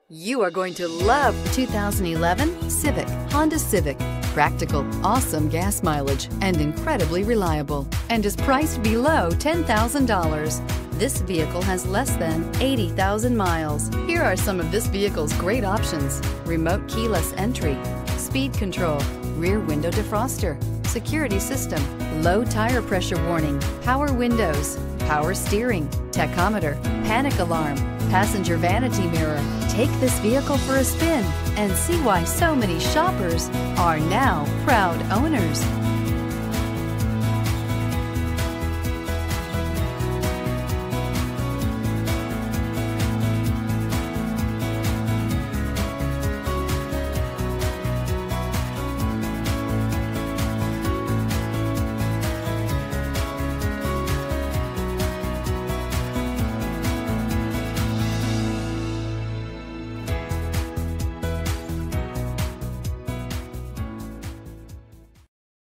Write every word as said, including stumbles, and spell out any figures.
You are going to love the two thousand eleven Civic, Honda Civic. Practical, awesome gas mileage, and incredibly reliable, and is priced below ten thousand dollars. This vehicle has less than eighty thousand miles. Here are some of this vehicle's great options: remote keyless entry, speed control, rear window defroster, security system, low tire pressure warning, power windows, power steering, tachometer, panic alarm, passenger vanity mirror. Take this vehicle for a spin and see why so many shoppers are now proud owners.